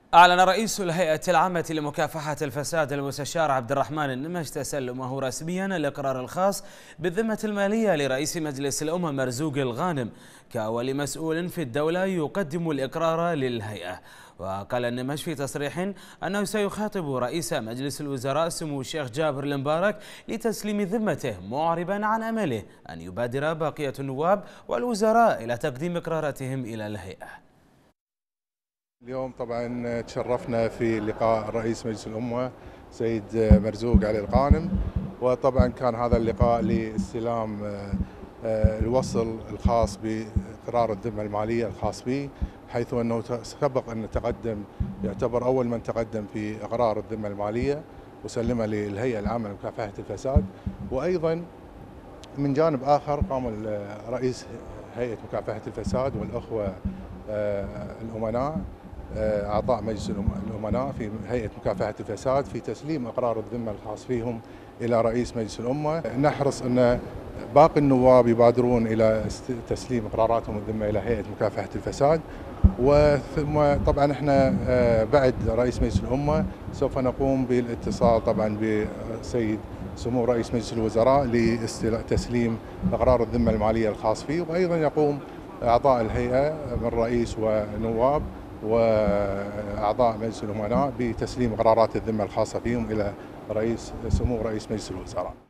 أعلن رئيس الهيئة العامة لمكافحة الفساد المستشار عبد الرحمن النمش تسلمه رسميا الإقرار الخاص بالذمة المالية لرئيس مجلس الأمة مرزوق الغانم كأول مسؤول في الدولة يقدم الإقرار للهيئة. وقال النمش في تصريح أنه سيخاطب رئيس مجلس الوزراء سمو الشيخ جابر المبارك لتسليم ذمته، معربا عن أمله أن يبادر بقية النواب والوزراء إلى تقديم إقراراتهم إلى الهيئة. اليوم طبعا تشرفنا في لقاء رئيس مجلس الأمة سيد مرزوق علي الغانم، وطبعا كان هذا اللقاء لاستلام الوصل الخاص بقرار الذمة المالية الخاص به، حيث أنه سبق أن تقدم، يعتبر أول من تقدم في إقرار الذمة المالية وسلمها للهيئة العامة لمكافحة الفساد. وأيضا من جانب آخر قام رئيس هيئة مكافحة الفساد والأخوة الأمناء أعضاء مجلس الأمناء في هيئة مكافحة الفساد في تسليم إقرار الذمة الخاص فيهم إلى رئيس مجلس الأمة. نحرص أن باقي النواب يبادرون إلى تسليم إقراراتهم الذمة إلى هيئة مكافحة الفساد. وثم طبعا احنا بعد رئيس مجلس الأمة سوف نقوم بالاتصال طبعا بسيد سمو رئيس مجلس الوزراء لتسليم إقرار الذمة المالية الخاص فيه، وأيضا يقوم أعضاء الهيئة من رئيس ونواب وأعضاء مجلس الأمناء بتسليم قرارات الذمة الخاصة فيهم إلى سمو رئيس مجلس الوزراء.